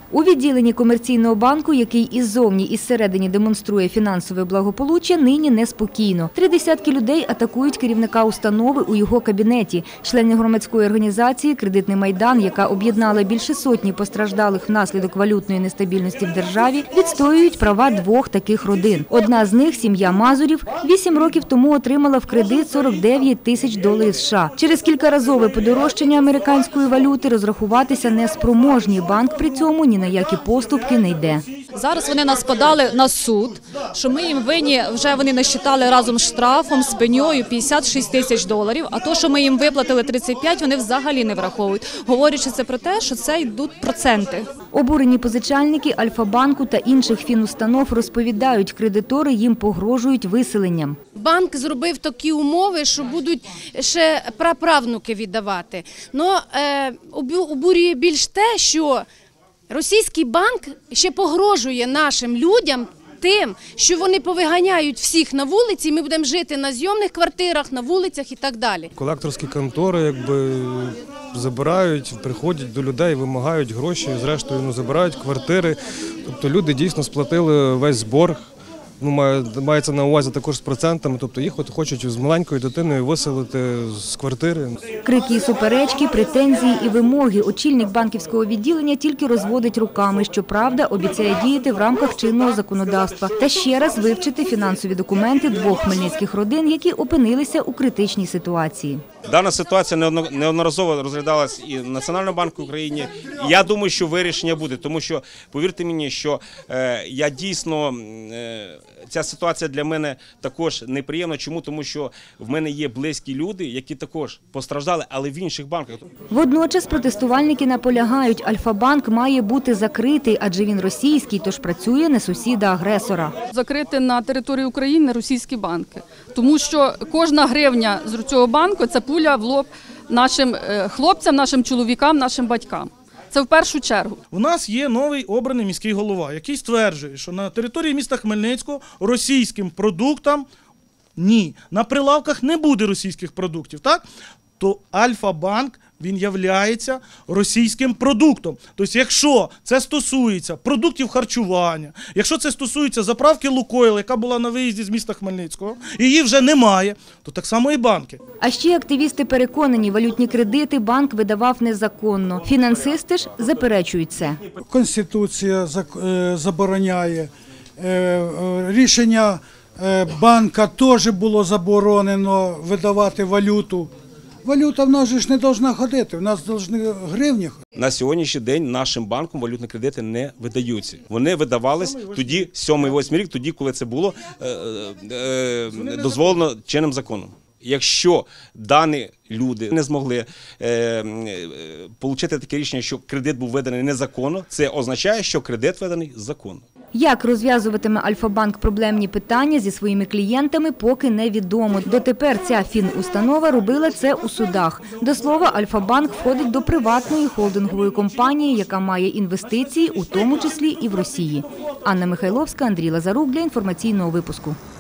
У відділенні комерційного банку, який іззовні і зсередині демонструє фінансове благополуччя, нині неспокійно. 30 людей атакують керівника установи у його кабінеті. Члени громадської організації «Кредитний Майдан», яка об'єднала більше сотні постраждалих внаслідок валютної нестабільності в державі, відстоюють права двох таких родин. Одна з них, сім'я Мазурів, 8 років тому отримала в кредит $49 тисяч США. Через кількаразове подорожчання американської валюти розрахуватися не спроможні. Банк при цьому ні на які поступки не йде. Зараз вони нас подали на суд, що ми їм винні, вже вони насчитали разом з штрафом, з пеньою $56 тисяч, а то, що ми їм виплатили 35, вони взагалі не враховують, говорячи це про те, що це йдуть проценти. Обурені позичальники Альфа-банку та інших фінустанов розповідають, кредитори їм погрожують виселенням. Банк зробив такі умови, що будуть ще праправнуки віддавати. Но обурює більш те, що російський банк ще погрожує нашим людям тим, що вони повиганяють всіх на вулиці, і ми будемо жити на зйомних квартирах, на вулицях і так далі. Колекторські контори забирають, приходять до людей, вимагають гроші, зрештою забирають квартири. Тобто люди дійсно сплатили весь борг. Мається на увазі також з процентами, тобто їх хочуть з маленькою дитиною виселити з квартири. Крики, суперечки, претензії і вимоги. Очільник банківського відділення тільки розводить руками. Щоправда, обіцяє діяти в рамках чинного законодавства та ще раз вивчити фінансові документи двох хмельницьких родин, які опинилися у критичній ситуації. Дана ситуація неодноразово розглядалась і в Національному банку України. Я думаю, що вирішення буде, тому що, повірте мені, що я дійсно, ця ситуація для мене також неприємна. Чому? Тому що в мене є близькі люди, які також постраждали, але в інших банках. Водночас протестувальники наполягають, Альфа-банк має бути закритий, адже він російський, тож працює на сусіда-агресора. Закрити на території України російські банки, тому що кожна гривня з цього банку – це пуля в лоб нашим хлопцям, нашим чоловікам, нашим батькам. Це в першу чергу. У нас є новий обраний міський голова, який стверджує, що на території міста Хмельницького російським продуктам ні, на прилавках не буде російських продуктів, так? То Альфа-банк, він являється російським продуктом. Тобто, якщо це стосується продуктів харчування, якщо це стосується заправки «Лукойл», яка була на виїзді з міста Хмельницького, і її вже немає, то так само і банки. А ще активісти переконані, валютні кредити банк видавав незаконно. Фінансисти ж заперечують це. Конституція забороняє, рішення банка теж було заборонено видавати валюту. Валюта в нас ж не повинна ходити, в нас повинні гривні. На сьогоднішній день нашим банком валютні кредити не видаються. Вони видавались тоді, 7-8 рік, тоді, коли це було дозволено чинним законом. Якщо дані люди не змогли отримати таке рішення, що кредит був виданий незаконно, це означає, що кредит виданий законно. Як розв'язуватиме Альфа-банк проблемні питання зі своїми клієнтами, поки невідомо. Дотепер ця фінустанова робила це у судах. До слова, Альфа-банк входить до приватної холдингової компанії, яка має інвестиції, у тому числі і в Росії. Анна Михайловська, Андрій Лазарук для інформаційного випуску.